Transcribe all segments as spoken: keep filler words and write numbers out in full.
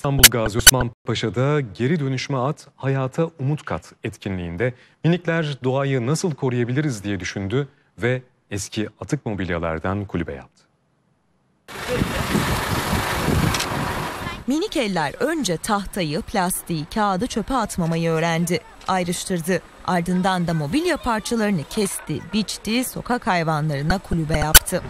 İstanbul Gazi Osman Paşa'da Geri Dönüşüme At, Hayata Umut Kat etkinliğinde minikler doğayı nasıl koruyabiliriz diye düşündü ve eski atık mobilyalardan kulübe yaptı. Minik eller önce tahtayı, plastiği, kağıdı çöpe atmamayı öğrendi, ayrıştırdı. Ardından da mobilya parçalarını kesti, biçti, sokak hayvanlarına kulübe yaptı.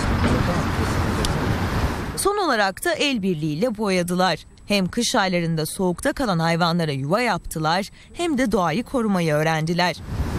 Son olarak da el birliğiyle boyadılar. Hem kış aylarında soğukta kalan hayvanlara yuva yaptılar, hem de doğayı korumayı öğrendiler.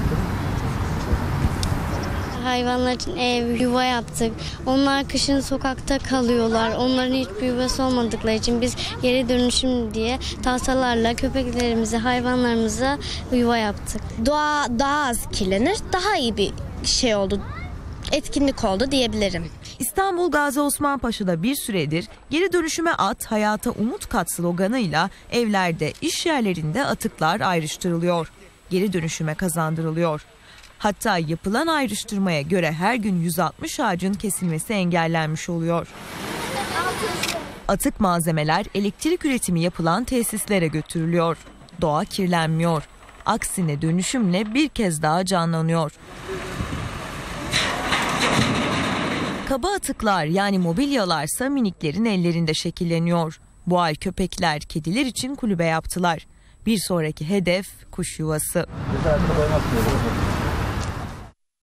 Hayvanlar için ev, yuva yaptık. Onlar kışın sokakta kalıyorlar. Onların hiçbir yuvası olmadıkları için biz geri dönüşüm diye tahtalarla köpeklerimize, hayvanlarımıza yuva yaptık. Doğa daha az kirlenir, daha iyi bir şey oldu, etkinlik oldu diyebilirim. İstanbul Gazi Osman Paşa'da bir süredir Geri Dönüşüme At, Hayata Umut Kat sloganıyla evlerde, iş yerlerinde atıklar ayrıştırılıyor. Geri dönüşüme kazandırılıyor. Hatta yapılan ayrıştırmaya göre her gün yüz altmış ağacın kesilmesi engellenmiş oluyor. Atık malzemeler elektrik üretimi yapılan tesislere götürülüyor. Doğa kirlenmiyor. Aksine dönüşümle bir kez daha canlanıyor. Kaba atıklar yani mobilyalarsa miniklerin ellerinde şekilleniyor. Bu ay köpekler, kediler için kulübe yaptılar. Bir sonraki hedef kuş yuvası.